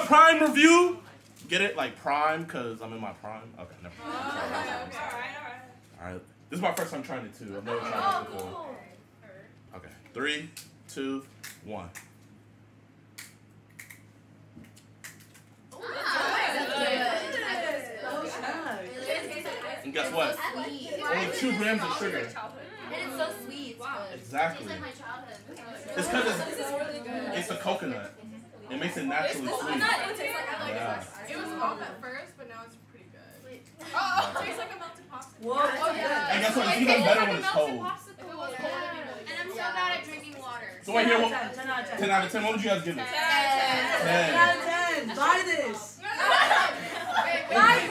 prime review. Get it? Like prime, because I'm in my prime? Okay, never mind. Alright. This is my first time trying it too. I've never tried it before. Okay. 3, 2, 1. And guess what? Only 2 grams of sugar. And it's so sweet. Wow. Exactly. It's because it's a coconut. It makes it naturally sweet. Yeah. It was off at first, but now it's pretty good. Oh, it tastes like a melted popsicle. Whoa. Oh, yeah. And guess what? It's even better when it's cold. And I'm so bad at drinking water. So right here, 10 out of 10. 10 out of 10. What would you guys give it? 10 out of 10. Buy this. Buy